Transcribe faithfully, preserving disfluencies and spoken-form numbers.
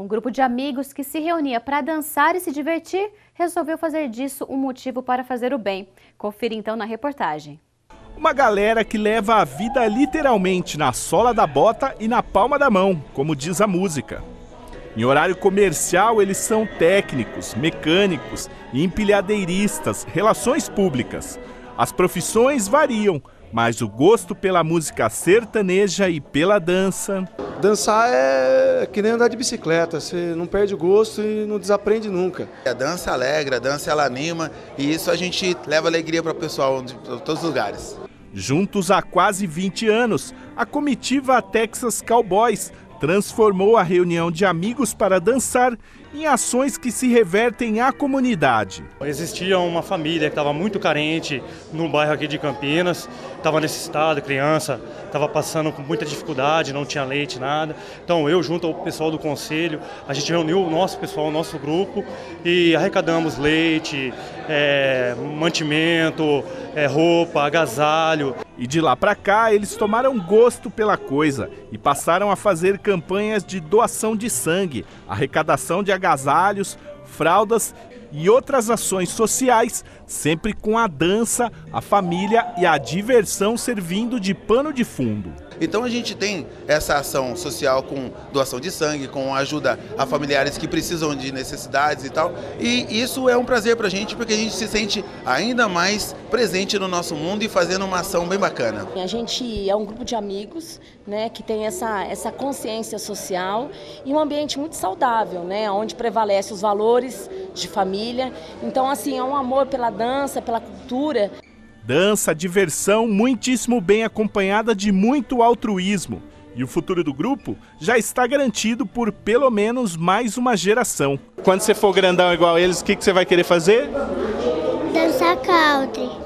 Um grupo de amigos que se reunia para dançar e se divertir resolveu fazer disso um motivo para fazer o bem. Confira então na reportagem. Uma galera que leva a vida literalmente na sola da bota e na palma da mão, como diz a música. Em horário comercial, eles são técnicos, mecânicos, empilhadeiristas, relações públicas. As profissões variam, mas o gosto pela música sertaneja e pela dança... Dançar é que nem andar de bicicleta, você não perde o gosto e não desaprende nunca. A dança alegra, a dança ela anima e isso a gente leva alegria para o pessoal de todos os lugares. Juntos há quase vinte anos, a comitiva Texas Cowboys transformou a reunião de amigos para dançar em ações que se revertem à comunidade. Existia uma família que estava muito carente no bairro aqui de Campinas, estava necessitada, criança, estava passando com muita dificuldade, não tinha leite, nada. Então eu, junto ao pessoal do conselho, a gente reuniu o nosso pessoal, o nosso grupo e arrecadamos leite, é, mantimento, é, roupa, agasalho. E de lá para cá, eles tomaram gosto pela coisa e passaram a fazer campanhas de doação de sangue, arrecadação de agasalhos, fraldas e outras ações sociais, sempre com a dança, a família e a diversão servindo de pano de fundo. Então a gente tem essa ação social com doação de sangue, com ajuda a familiares que precisam de necessidades e tal. E isso é um prazer pra gente porque a gente se sente ainda mais presente no nosso mundo e fazendo uma ação bem bacana. A gente é um grupo de amigos, né, que tem essa, essa consciência social e um ambiente muito saudável, né, onde prevalece os valores de família. Então, assim, é um amor pela dança, pela cultura. Dança, diversão, muitíssimo bem acompanhada de muito altruísmo. E o futuro do grupo já está garantido por pelo menos mais uma geração. Quando você for grandão igual eles, o que, que você vai querer fazer? Dançar country.